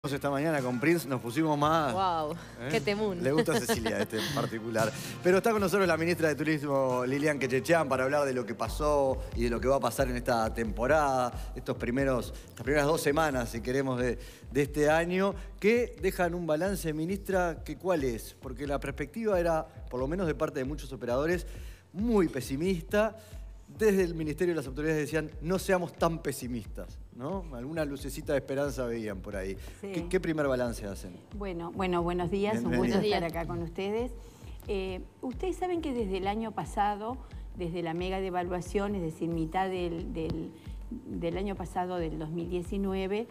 Esta mañana con Prince nos pusimos más... ¡Wow! ¡Qué temún! Le gusta a Cecilia este en particular. Pero está con nosotros la ministra de Turismo, Lilian Quechechán, para hablar de lo que pasó y de lo que va a pasar en esta temporada, estas primeras 2 semanas, si queremos, de este año, que dejan un balance, ministra, que ¿cuál es? Porque la perspectiva era, por lo menos de parte de muchos operadores, muy pesimista. Desde el Ministerio y las autoridades decían, no seamos tan pesimistas, ¿no? Alguna lucecita de esperanza veían por ahí. Sí. ¿Qué primer balance hacen? Bueno, buenos días, un gusto estar acá con ustedes. Ustedes saben que desde el año pasado, desde la mega devaluación, es decir, mitad del año pasado, del 2019,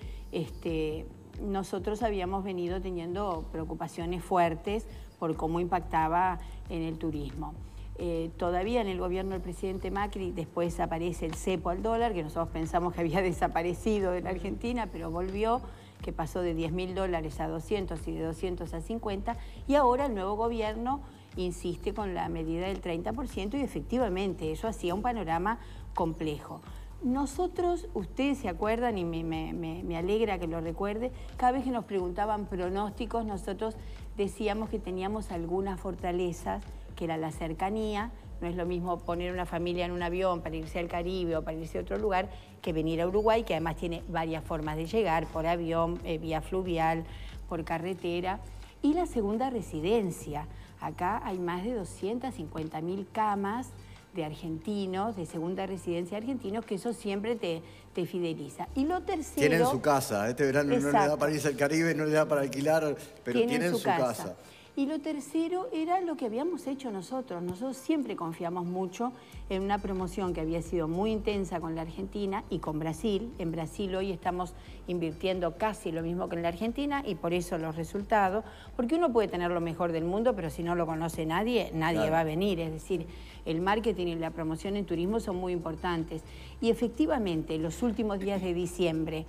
nosotros habíamos venido teniendo preocupaciones fuertes por cómo impactaba en el turismo. Todavía en el gobierno del presidente Macri después aparece el cepo al dólar, que nosotros pensamos que había desaparecido de la Argentina, pero volvió, que pasó de $10.000 a 200 y de 200 a 50, y ahora el nuevo gobierno insiste con la medida del 30% y efectivamente eso hacía un panorama complejo. Nosotros, ustedes se acuerdan y me alegra que lo recuerde, cada vez que nos preguntaban pronósticos, nosotros decíamos que teníamos algunas fortalezas, que era la cercanía. No es lo mismo poner una familia en un avión para irse al Caribe o para irse a otro lugar que venir a Uruguay, que además tiene varias formas de llegar, por avión, vía fluvial, por carretera. Y la segunda, residencia. Acá hay más de 250.000 camas de argentinos, de segunda residencia argentinos, que eso siempre te fideliza. Y lo tercero... Tienen su casa, este verano no le da para irse al Caribe, no le da para alquilar, pero tienen su casa. Y lo tercero era lo que habíamos hecho nosotros. Nosotros siempre confiamos mucho en una promoción que había sido muy intensa con la Argentina y con Brasil. En Brasil hoy estamos invirtiendo casi lo mismo que en la Argentina y por eso los resultados. Porque uno puede tener lo mejor del mundo, pero si no lo conoce nadie, nadie va a venir. Es decir, el marketing y la promoción en turismo son muy importantes. Y efectivamente, los últimos días de diciembre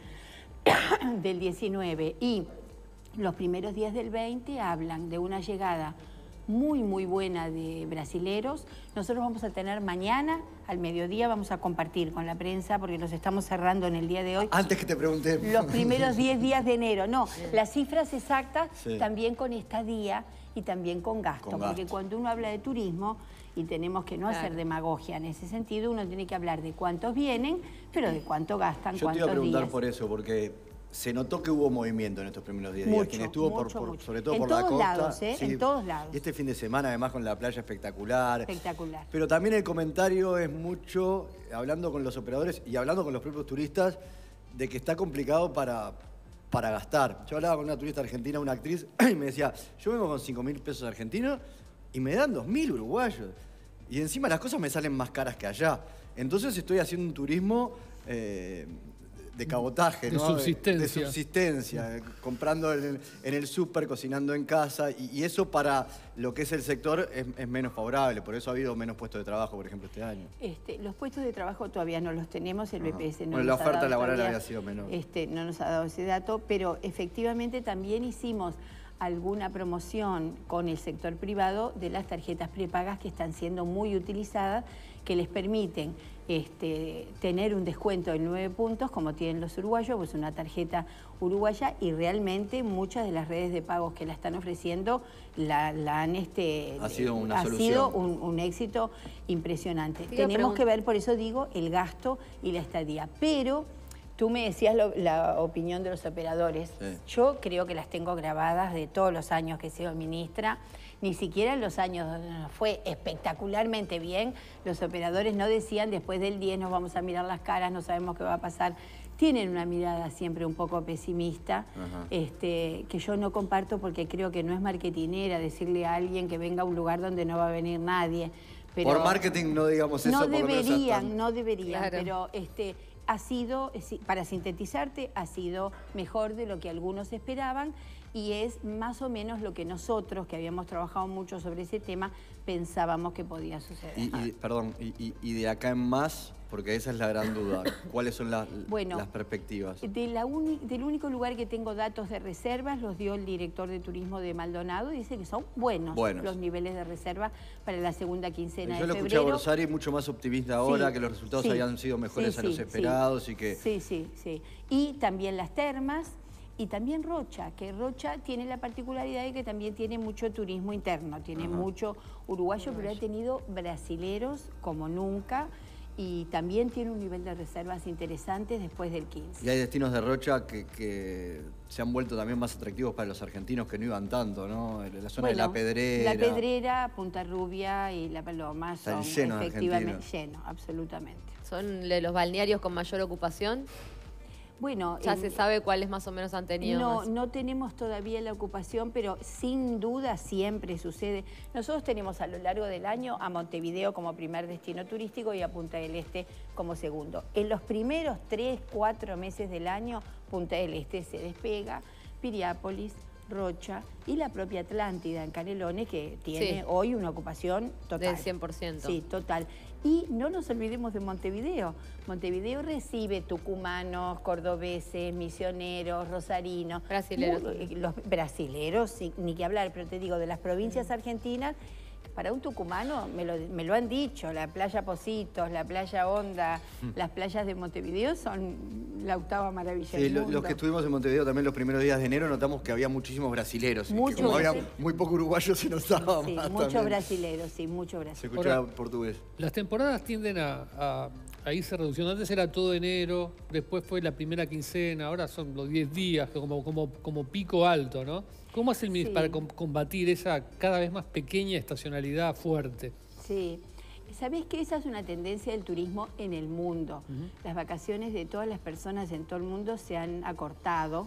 del 19 y los primeros días del 20 hablan de una llegada muy buena de brasileros. Nosotros vamos a tener mañana, al mediodía, vamos a compartir con la prensa, porque los estamos cerrando en el día de hoy. Antes que te pregunté. Los primeros 10 días de enero. No, las cifras exactas también con estadía y también con gasto. Porque cuando uno habla de turismo, y tenemos que no hacer demagogia en ese sentido, uno tiene que hablar de cuántos vienen, pero de cuánto gastan, Yo te iba a preguntar por eso, porque... Se notó que hubo movimiento en estos primeros 10 días. Quien estuvo sobre todo por la costa. Lados, sí, en todos lados. Y este fin de semana, además, con la playa espectacular. Espectacular. Pero también el comentario es mucho, hablando con los operadores y hablando con los propios turistas, de que está complicado para gastar. Yo hablaba con una turista argentina, una actriz, y me decía, yo vengo con 5.000 pesos argentinos y me dan 2.000 uruguayos. Y encima las cosas me salen más caras que allá. Entonces estoy haciendo un turismo... de cabotaje, ¿no? Subsistencia. De subsistencia, comprando en el súper, cocinando en casa, y eso para lo que es el sector es menos favorable, por eso ha habido menos puestos de trabajo, por ejemplo, este año. Los puestos de trabajo todavía no los tenemos, el BPS no bueno, nos la oferta ha dado laboral todavía, había sido menor. No nos ha dado ese dato, pero efectivamente también hicimos alguna promoción con el sector privado de las tarjetas prepagas que están siendo muy utilizadas, que les permiten tener un descuento de 9 puntos, como tienen los uruguayos, pues una tarjeta uruguaya, y realmente muchas de las redes de pagos que la están ofreciendo ha sido una solución. Ha sido un éxito impresionante. Tenemos que ver, por eso digo, el gasto y la estadía. Pero tú me decías la opinión de los operadores. Sí. Yo creo que las tengo grabadas de todos los años que he sido ministra. Ni siquiera en los años donde nos fue espectacularmente bien, los operadores no decían después del 10 nos vamos a mirar las caras, no sabemos qué va a pasar. Tienen una mirada siempre un poco pesimista, que yo no comparto porque creo que no es marketinera decirle a alguien que venga a un lugar donde no va a venir nadie. Pero por marketing no digamos eso. No deberían, claro. Pero ha sido, para sintetizarte, ha sido mejor de lo que algunos esperaban y es más o menos lo que nosotros, que habíamos trabajado mucho sobre ese tema, pensábamos que podía suceder. Y de acá en más, porque esa es la gran duda, ¿cuáles son las perspectivas? Del único lugar que tengo datos de reservas, los dio el director de turismo de Maldonado, dice que son buenos los niveles de reserva para la segunda quincena de febrero. Yo lo escuché a Borsari mucho más optimista ahora, que los resultados habían sido mejores a los esperados y que... Sí. Y también las termas. y también Rocha, que Rocha tiene la particularidad de que también tiene mucho turismo interno, tiene mucho uruguayo, pero ha tenido brasileros como nunca, y también tiene un nivel de reservas interesantes después del 15. Y hay destinos de Rocha que se han vuelto también más atractivos para los argentinos que no iban tanto, ¿no? La zona de La Pedrera. La Pedrera, Punta Rubia y La Paloma son efectivamente llenos, absolutamente. ¿Son de los balnearios con mayor ocupación? Bueno, ¿ya se sabe cuáles más o menos han tenido? No tenemos todavía la ocupación, pero sin duda siempre sucede. Nosotros tenemos a lo largo del año a Montevideo como primer destino turístico y a Punta del Este como segundo. En los primeros 3, 4 meses del año, Punta del Este se despega, Piriápolis, Rocha y la propia Atlántida en Canelones, que tiene hoy una ocupación total. Del 100%. Sí, total. Y no nos olvidemos de Montevideo. Montevideo recibe tucumanos, cordobeses, misioneros, rosarinos. Brasileros. Los brasileros, sí, ni que hablar, pero te digo, de las provincias argentinas, para un tucumano, me lo han dicho, la playa Positos, la playa Honda, las playas de Montevideo son la octava maravilla del mundo. Los que estuvimos en Montevideo también los primeros días de enero notamos que había muchísimos brasileros. Que como había muy poco uruguayo se notaba más muchos también. Brasileros, sí, muchos brasileros. Se escuchaba portugués. Las temporadas tienden a irse reduciendo. Antes era todo enero, después fue la primera quincena, ahora son los 10 días, como pico alto, ¿no? ¿Cómo hace el ministro para combatir esa cada vez más pequeña estacionalidad fuerte? Sí. ¿Sabés que esa es una tendencia del turismo en el mundo? Las vacaciones de todas las personas en todo el mundo se han acortado.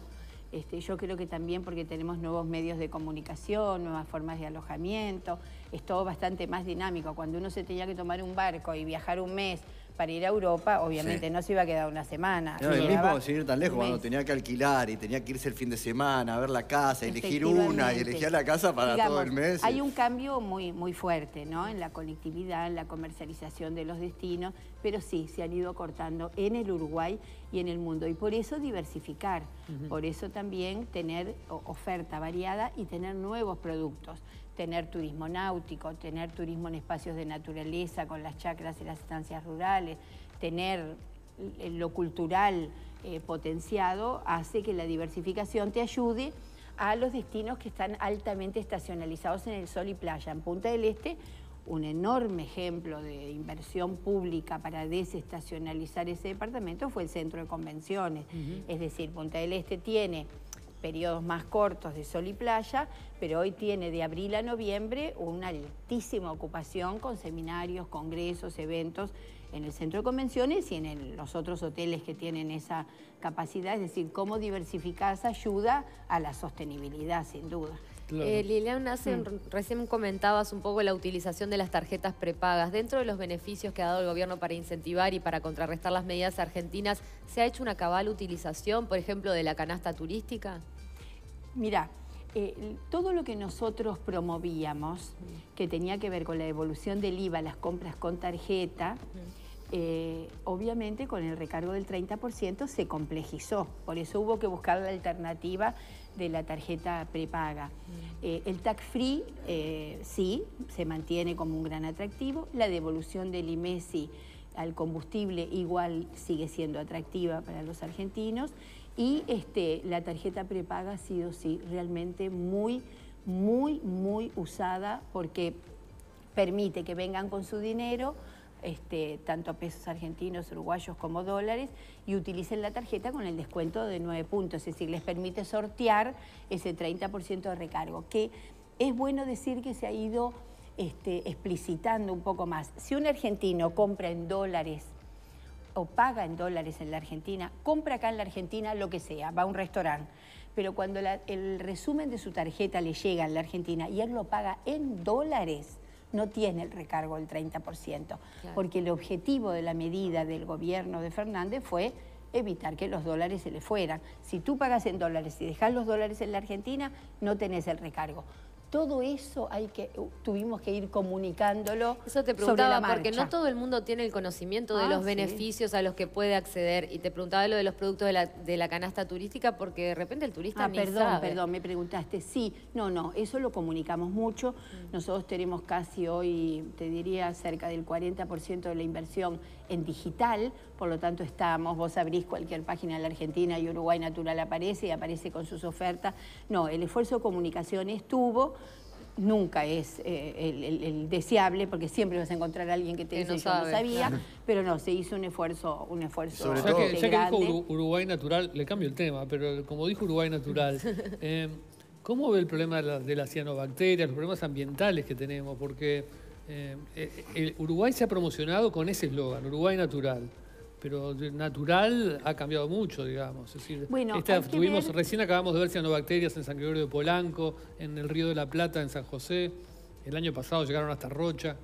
Yo creo que también porque tenemos nuevos medios de comunicación, nuevas formas de alojamiento, es todo bastante más dinámico. Cuando uno se tenía que tomar un barco y viajar un mes para ir a Europa, obviamente no se iba a quedar una semana. No, el mismo sin ir tan lejos, cuando tenía que alquilar y tenía que irse el fin de semana a ver la casa, elegir una y elegir la casa para todo el mes. Hay un cambio muy fuerte, ¿no? En la conectividad, en la comercialización de los destinos, pero sí, se han ido cortando en el Uruguay y en el mundo. Y por eso diversificar, por eso también tener oferta variada y tener nuevos productos. Tener turismo náutico, tener turismo en espacios de naturaleza con las chacras y las estancias rurales, tener lo cultural potenciado, hace que la diversificación te ayude a los destinos que están altamente estacionalizados en el sol y playa. En Punta del Este, un enorme ejemplo de inversión pública para desestacionalizar ese departamento fue el centro de convenciones. Es decir, Punta del Este tiene periodos más cortos de sol y playa, pero hoy tiene de abril a noviembre una altísima ocupación con seminarios, congresos, eventos en el centro de convenciones y en los otros hoteles que tienen esa capacidad. Es decir, cómo diversificarse ayuda a la sostenibilidad, sin duda. Claro. Lilian, recién comentabas un poco la utilización de las tarjetas prepagas. Dentro de los beneficios que ha dado el gobierno para incentivar y para contrarrestar las medidas argentinas, ¿se ha hecho una cabal utilización, por ejemplo, de la canasta turística? Mirá, todo lo que nosotros promovíamos, que tenía que ver con la devolución del IVA, las compras con tarjeta, obviamente con el recargo del 30% se complejizó. Por eso hubo que buscar la alternativa de la tarjeta prepaga. El tax free sí, se mantiene como un gran atractivo. La devolución del IMESI al combustible igual sigue siendo atractiva para los argentinos. Y la tarjeta prepaga ha sido, sí, realmente muy usada porque permite que vengan con su dinero, tanto pesos argentinos, uruguayos como dólares, y utilicen la tarjeta con el descuento de 9 puntos. Es decir, les permite sortear ese 30% de recargo, que es bueno decir que se ha ido explicitando un poco más. Si un argentino compra en dólares o paga en dólares en la Argentina, compra acá en la Argentina lo que sea, va a un restaurante, pero cuando el resumen de su tarjeta le llega en la Argentina y él lo paga en dólares, no tiene el recargo del 30%, claro, porque el objetivo de la medida del gobierno de Fernández fue evitar que los dólares se le fueran. Si tú pagas en dólares y dejas los dólares en la Argentina, no tenés el recargo. Todo eso tuvimos que ir comunicándolo. Eso te preguntaba, porque no todo el mundo tiene el conocimiento de los beneficios a los que puede acceder. Y te preguntaba lo de los productos de la canasta turística, porque de repente el turista ni sabe. Perdón, me preguntaste. Sí, no, eso lo comunicamos mucho. Nosotros tenemos casi hoy, te diría, cerca del 40% de la inversión en digital, por lo tanto vos abrís cualquier página de la Argentina y Uruguay Natural aparece y aparece con sus ofertas. No, el esfuerzo de comunicación estuvo. Nunca es el deseable, porque siempre vas a encontrar a alguien que te dice, yo no sabía, claro. Pero no, se hizo un esfuerzo ya que dijo Uruguay Natural, le cambio el tema, pero como dijo Uruguay Natural, ¿cómo ve el problema de las cianobacterias, los problemas ambientales que tenemos? Porque Uruguay se ha promocionado con ese eslogan, Uruguay Natural. Pero natural ha cambiado mucho, digamos. Es decir, bueno, recién acabamos de ver cianobacterias en San Gregorio de Polanco, en el Río de la Plata, en San José. El año pasado llegaron hasta Rocha.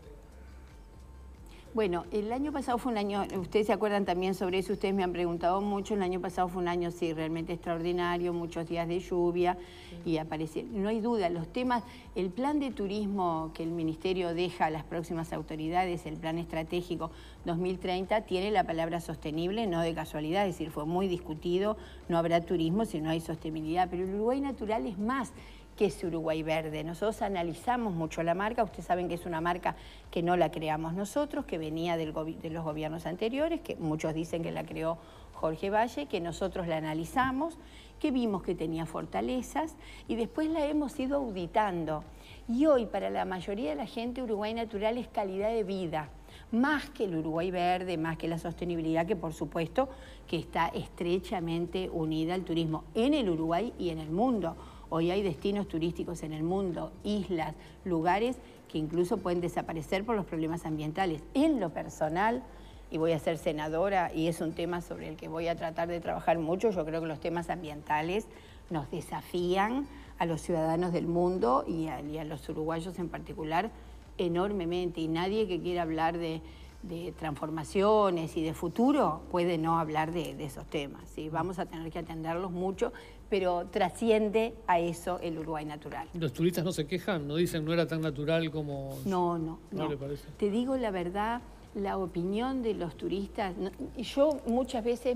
Bueno, el año pasado fue un año, ustedes se acuerdan también sobre eso, ustedes me han preguntado mucho, el año pasado fue un año, sí, realmente extraordinario, muchos días de lluvia y aparece, no hay duda, los temas, el plan de turismo que el Ministerio deja a las próximas autoridades, el plan estratégico 2030, tiene la palabra sostenible, no de casualidad, es decir, fue muy discutido, no habrá turismo si no hay sostenibilidad, pero el Uruguay Natural es más que ese Uruguay Verde. Nosotros analizamos mucho la marca, ustedes saben que es una marca que no la creamos nosotros, que venía de los gobiernos anteriores, que muchos dicen que la creó Jorge Valle, que nosotros la analizamos, que vimos que tenía fortalezas y después la hemos ido auditando. Y hoy para la mayoría de la gente Uruguay Natural es calidad de vida, más que el Uruguay Verde, más que la sostenibilidad, que por supuesto que está estrechamente unida al turismo en el Uruguay y en el mundo. Hoy hay destinos turísticos en el mundo, islas, lugares que incluso pueden desaparecer por los problemas ambientales. En lo personal, y voy a ser senadora, y es un tema sobre el que voy a tratar de trabajar mucho, yo creo que los temas ambientales nos desafían a los ciudadanos del mundo y a los uruguayos en particular enormemente. Y nadie que quiera hablar de transformaciones y de futuro puede no hablar de esos temas, ¿sí? Vamos a tener que atenderlos mucho, pero trasciende a eso el Uruguay Natural. ¿Los turistas no se quejan? ¿No dicen no era tan natural como...? No. ¿Le parece? Te digo la verdad, la opinión de los turistas, yo muchas veces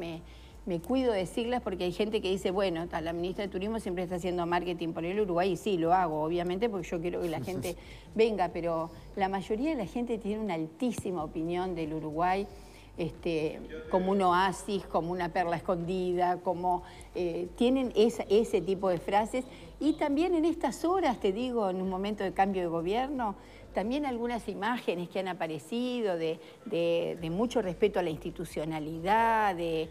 me cuido de decirlas porque hay gente que dice, bueno, la ministra de Turismo siempre está haciendo marketing por el Uruguay, y sí, lo hago, obviamente, porque yo quiero que la gente venga, pero la mayoría de la gente tiene una altísima opinión del Uruguay, como un oasis, como una perla escondida, como tienen ese tipo de frases. Y también en estas horas, te digo, en un momento de cambio de gobierno, también algunas imágenes que han aparecido de mucho respeto a la institucionalidad, de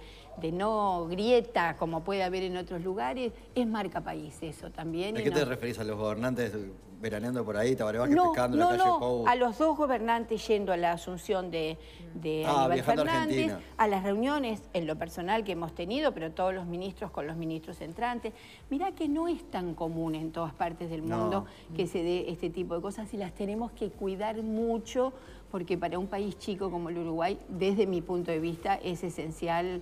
no grieta como puede haber en otros lugares, es marca país eso también. ¿A qué te referís? ¿A los gobernantes veraneando por ahí, Tabaré Vázquez pescando en la calle Pou? A los dos gobernantes yendo a la asunción de Aníbal Fernández, a las reuniones en lo personal que hemos tenido, pero todos los ministros con los ministros entrantes. Mirá que no es tan común en todas partes del mundo que se dé este tipo de cosas y las tenemos que cuidar mucho porque para un país chico como el Uruguay, desde mi punto de vista, es esencial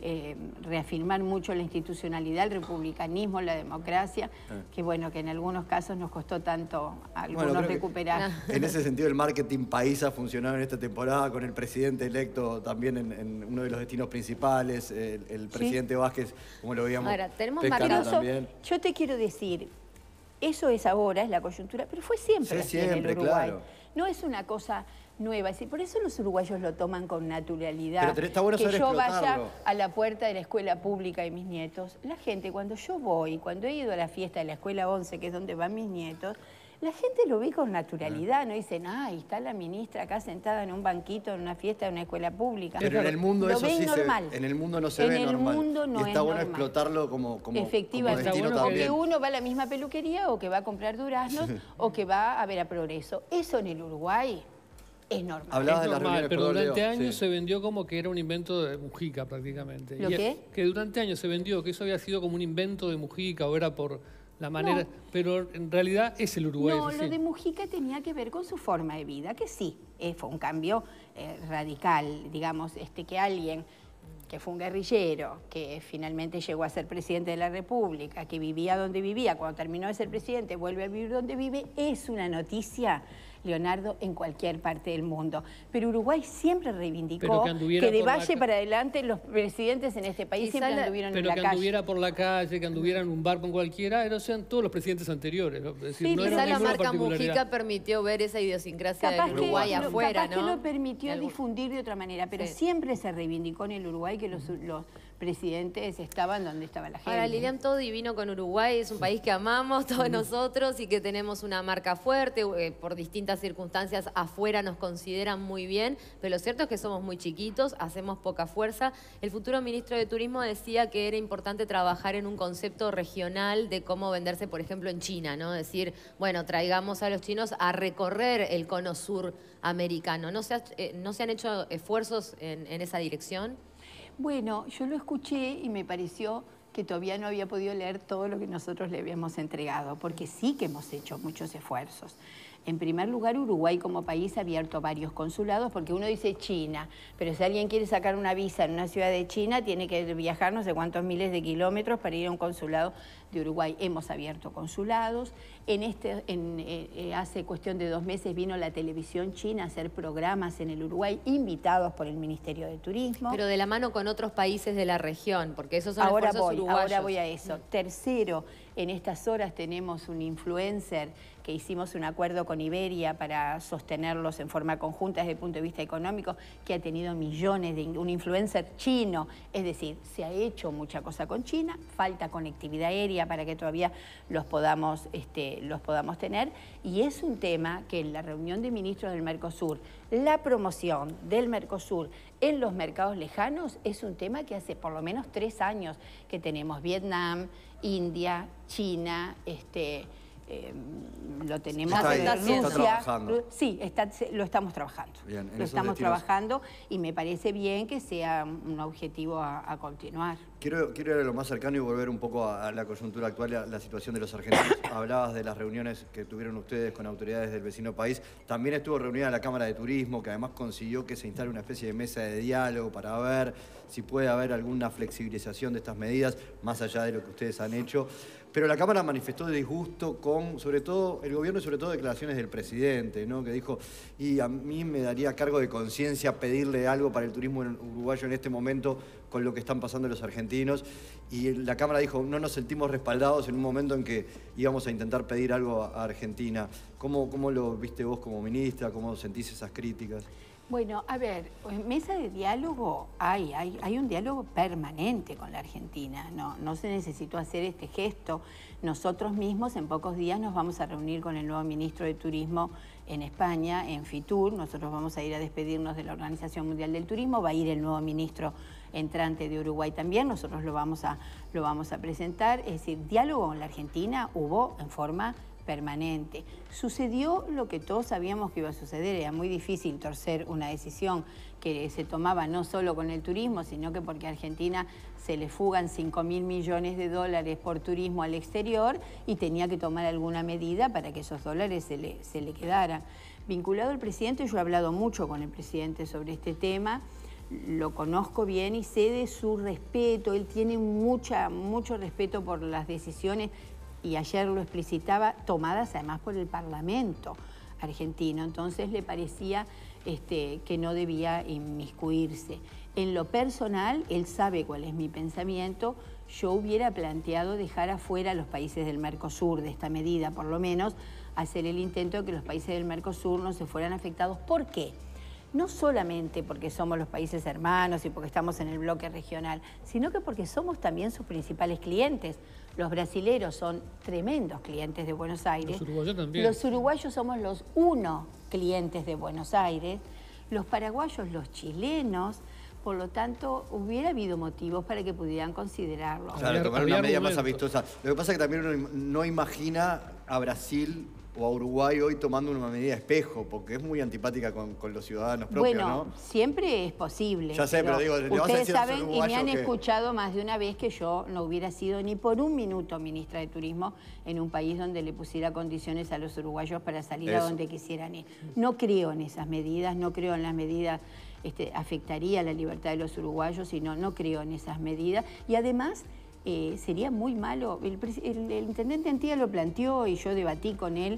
reafirmar mucho la institucionalidad, el republicanismo, la democracia, que bueno, que en algunos casos nos costó tanto a algunos recuperar. En ese sentido el marketing país ha funcionado en esta temporada con el presidente electo también en uno de los destinos principales, el presidente Vázquez, como lo veíamos. Ahora, tenemos también. Yo te quiero decir, eso es ahora, es la coyuntura, pero fue siempre así en el Uruguay. Claro. No es una cosa nueva, es decir, por eso los uruguayos lo toman con naturalidad. Pero está bueno que yo vaya explotarlo. a la puerta de la escuela pública de mis nietos. La gente, cuando yo voy, cuando he ido a la fiesta de la escuela 11, que es donde van mis nietos, la gente lo ve con naturalidad, no dicen, ay, está la ministra acá sentada en un banquito en una fiesta de una escuela pública. Pero en el mundo lo eso sí normal. En el mundo no se ve normal. En el mundo no y está es bueno normal. explotarlo como efectivamente, destino o también. que uno va a la misma peluquería o que va a comprar duraznos o que va a ver a Progreso. Eso en el Uruguay es normal. Hablabas es de las normal, reuniones, pero durante Leo. años se vendió como que era un invento de Mujica prácticamente. ¿Lo qué? Que durante años se vendió que eso había sido como un invento de Mujica o era por la manera... Pero en realidad es el Uruguay. No, lo de Mujica tenía que ver con su forma de vida, que sí, fue un cambio radical, digamos, que alguien que fue un guerrillero, que finalmente llegó a ser presidente de la República, que vivía donde vivía, cuando terminó de ser presidente vuelve a vivir donde vive, es una noticia Leonardo, en cualquier parte del mundo. Pero Uruguay siempre reivindicó que de Valle para adelante los presidentes en este país siempre anduvieron en la calle. Pero que anduviera por la calle, que anduviera en un bar con cualquiera, eran todos los presidentes anteriores, ¿no? Es decir, sí, no quizá la marca particularidad. Mujica permitió ver esa idiosincrasia del Uruguay afuera, capaz ¿no? que lo permitió difundir de otra manera, pero siempre se reivindicó en el Uruguay que los presidentes estaban donde estaba la gente. Ahora, Lilian, todo divino con Uruguay, es un país que amamos todos nosotros y que tenemos una marca fuerte, por distintas circunstancias afuera nos consideran muy bien, pero lo cierto es que somos muy chiquitos, hacemos poca fuerza. El futuro ministro de Turismo decía que era importante trabajar en un concepto regional de cómo venderse, por ejemplo, en China, ¿no? Decir, bueno, traigamos a los chinos a recorrer el cono sur americano. ¿No se han hecho esfuerzos en esa dirección? Bueno, yo lo escuché y me pareció que todavía no había podido leer todo lo que nosotros le habíamos entregado, porque sí que hemos hecho muchos esfuerzos. En primer lugar, Uruguay como país ha abierto varios consulados, porque uno dice China, pero si alguien quiere sacar una visa en una ciudad de China, tiene que viajar no sé cuántos miles de kilómetros para ir a un consulado de Uruguay. Hemos abierto consulados. Hace cuestión de 2 meses vino la televisión china a hacer programas en el Uruguay, invitados por el Ministerio de Turismo. Pero de la mano con otros países de la región, porque esos son esfuerzos uruguayos. Ahora voy a eso. Tercero, en estas horas tenemos un influencer que hicimos un acuerdo con Iberia para sostenerlos en forma conjunta desde el punto de vista económico, que ha tenido millones un influencer chino. Es decir, se ha hecho mucha cosa con China, falta conectividad aérea para que todavía los podamos tener, y es un tema que en la reunión de ministros del Mercosur, la promoción del Mercosur en los mercados lejanos es un tema que hace por lo menos 3 años que tenemos. Vietnam, India, China, lo tenemos está trabajando. Sí, lo estamos trabajando. Bien, lo estamos trabajando y me parece bien que sea un objetivo a continuar. Quiero ir a lo más cercano y volver un poco a la coyuntura actual, a la situación de los argentinos. Hablabas de las reuniones que tuvieron ustedes con autoridades del vecino país. También estuvo reunida la Cámara de Turismo, que además consiguió que se instale una especie de mesa de diálogo para ver si puede haber alguna flexibilización de estas medidas, más allá de lo que ustedes han hecho. Pero la Cámara manifestó disgusto con, sobre todo, el gobierno y sobre todo declaraciones del presidente, ¿no? Que dijo, y a mí me daría cargo de conciencia pedirle algo para el turismo uruguayo en este momento con lo que están pasando los argentinos. Y la Cámara dijo, no nos sentimos respaldados en un momento en que íbamos a intentar pedir algo a Argentina. ¿Cómo lo viste vos como ministra? ¿Cómo sentís esas críticas? Bueno, a ver, en mesa de diálogo hay un diálogo permanente con la Argentina, no se necesitó hacer este gesto. Nosotros mismos en pocos días nos vamos a reunir con el nuevo ministro de Turismo en España, en Fitur. Nosotros vamos a ir a despedirnos de la Organización Mundial del Turismo, va a ir el nuevo ministro entrante de Uruguay también, nosotros lo vamos a presentar. Es decir, diálogo con la Argentina hubo en forma permanente. Sucedió lo que todos sabíamos que iba a suceder, era muy difícil torcer una decisión que se tomaba no solo con el turismo, sino que porque a Argentina se le fugan 5.000 millones de dólares por turismo al exterior y tenía que tomar alguna medida para que esos dólares se le quedaran. Vinculado al presidente, yo he hablado mucho con el presidente sobre este tema, lo conozco bien y sé de su respeto, él tiene mucho respeto por las decisiones, y ayer lo explicitaba, tomadas además por el Parlamento argentino. Entonces le parecía que no debía inmiscuirse. En lo personal, él sabe cuál es mi pensamiento. Yo hubiera planteado dejar afuera a los países del Mercosur de esta medida, por lo menos hacer el intento de que los países del Mercosur no se fueran afectados. ¿Por qué? No solamente porque somos los países hermanos y porque estamos en el bloque regional, sino que porque somos también sus principales clientes. Los brasileros son tremendos clientes de Buenos Aires. Los uruguayos también. Los uruguayos somos los clientes de Buenos Aires. Los paraguayos, los chilenos. Por lo tanto, hubiera habido motivos para que pudieran considerarlo. Claro, tomar una medida más amistosa. Lo que pasa es que también uno no imagina a Brasil o a Uruguay hoy tomando una medida espejo, porque es muy antipática con los ciudadanos propios, bueno, ¿no? siempre es posible. Ya sé, pero digo, le vas a ustedes decir a los saben y me han uruguayos escuchado más de una vez que yo no hubiera sido ni por un minuto ministra de Turismo en un país donde le pusiera condiciones a los uruguayos para salir a donde quisieran ir. No creo en esas medidas, no creo en las medidas, afectaría la libertad de los uruguayos y no creo en esas medidas. Y además sería muy malo, el intendente Antía lo planteó y yo debatí con él,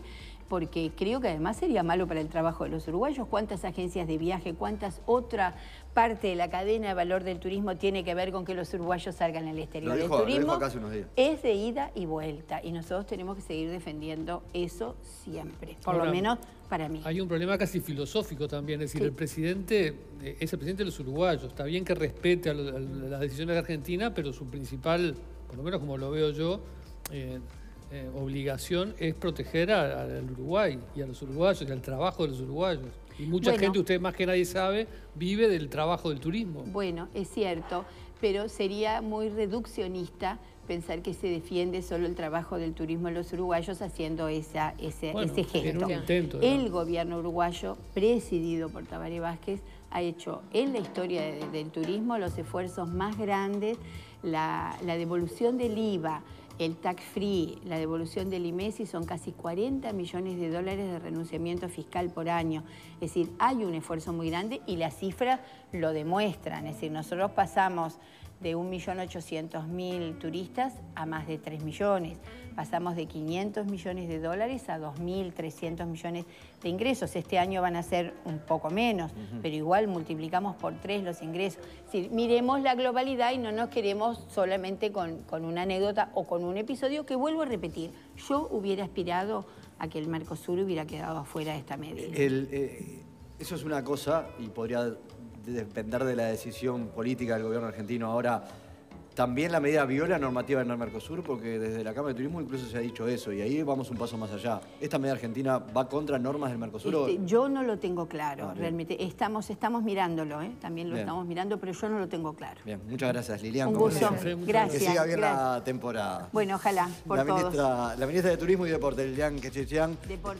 porque creo que además sería malo para el trabajo de los uruguayos. ¿Cuántas agencias de viaje, cuántas otra parte de la cadena de valor del turismo tiene que ver con que los uruguayos salgan al exterior? Lo dijo El turismo acá hace unos días. es de ida y vuelta y nosotros tenemos que seguir defendiendo eso siempre, por Ahora, lo menos para mí. Hay un problema casi filosófico también, es decir, Sí. el presidente es el presidente de los uruguayos. Está bien que respete a las decisiones de Argentina, pero su principal, por lo menos como lo veo yo, obligación es proteger al Uruguay y a los uruguayos y al trabajo de los uruguayos. Y mucha gente, usted más que nadie sabe, vive del trabajo del turismo. Bueno, es cierto, pero sería muy reduccionista pensar que se defiende solo el trabajo del turismo de los uruguayos haciendo ese gesto. En un intento, El gobierno uruguayo, presidido por Tabaré Vázquez, ha hecho en la historia del turismo los esfuerzos más grandes, la devolución del IVA, el tax free, la devolución del IMESI son casi 40 millones de dólares de renunciamiento fiscal por año. Es decir, hay un esfuerzo muy grande y las cifras lo demuestran. Es decir, nosotros pasamos de 1.800.000 turistas a más de 3 millones. Pasamos de 500 millones de dólares a 2.300 millones de ingresos. Este año van a ser un poco menos, pero igual multiplicamos por 3 los ingresos. Es decir, miremos la globalidad y no nos queremos solamente con una anécdota o con un episodio que, vuelvo a repetir, yo hubiera aspirado a que el Mercosur hubiera quedado afuera de esta medida. Eso es una cosa y podría depender de la decisión política del gobierno argentino. Ahora, también la medida viola normativa en el Mercosur, porque desde la Cámara de Turismo incluso se ha dicho eso, y ahí vamos un paso más allá. ¿Esta medida argentina va contra normas del Mercosur? Yo no lo tengo claro, Bien. realmente. Estamos mirándolo, también lo estamos mirando, pero yo no lo tengo claro. Bien, muchas gracias, Lilian. Un como gusto. siempre. Gracias. Que siga bien Gracias. la temporada. Bueno, ojalá, por todos. La ministra de Turismo y Deporte, Lilian Quechechean.